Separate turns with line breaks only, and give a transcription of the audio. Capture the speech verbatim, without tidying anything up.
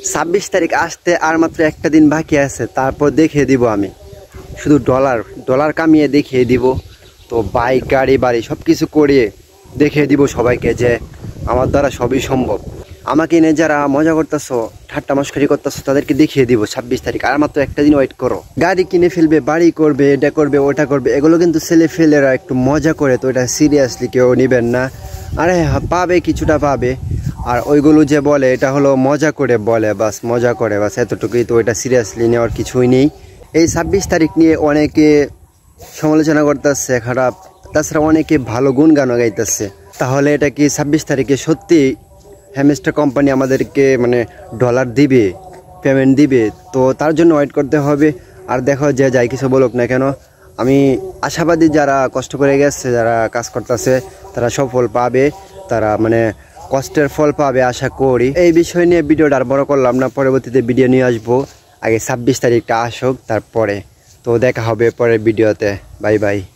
ছাব্বিশ তারিখ আসতে আর মাত্র একটা দিন বাকি আছে, তারপর দেখিয়ে দিব আমি শুধু ডলার ডলার কামিয়ে দেখিয়ে দিব। তো বাইক গাড়ি বাড়ি সব কিছু করিয়ে দেখিয়ে দিব সবাইকে যে আমার দ্বারা সবই সম্ভব। আমাকে নিয়ে যারা মজা করতেছো, ঠাট্টা মস্করি করতেছো, তাদেরকে দেখিয়ে দিব ছাব্বিশ তারিখ। আর মাত্র একটা দিন ওয়েট করো। গাড়ি কিনে ফেলবে, বাড়ি করবে, এটা করবে, ওটা করবে, এগুলো কিন্তু ছেলে ফেলেরা একটু মজা করে, তো এটা সিরিয়াসলি কেউ নেবেন না। আরে পাবে, কিছুটা পাবে। আর ওইগুলো যে বলে এটা হলো মজা করে বলে, বাস মজা করে, বাস এতটুকুই। তো এটা সিরিয়াসলি নেওয়ার কিছুই নেই। এই ছাব্বিশ তারিখ নিয়ে অনেকে সমালোচনা করতেছে খারাপ, তাছাড়া অনেকে ভালো গুণগানও গাইতেছে। তাহলে এটা কি ছাব্বিশ তারিখে সত্যি হ্যামস্টার কোম্পানি আমাদেরকে মানে ডলার দিবে, পেমেন্ট দিবে? তো তার জন্য ওয়েট করতে হবে। আর দেখো যে যাই কিছু বলুক না কেন, আমি আশাবাদী, যারা কষ্ট করে গেছে, যারা কাজ করতেছে, তারা সফল পাবে, তারা মানে কষ্টের ফল পাবে আশা করি। এই বিষয় নিয়ে ভিডিওটা আর বড় করলাম না, পরবর্তীতে ভিডিও নিয়ে আসবো। আগে ছাব্বিশ তারিখটা আসুক, তারপরে তো দেখা হবে পরের ভিডিওতে। Bye by.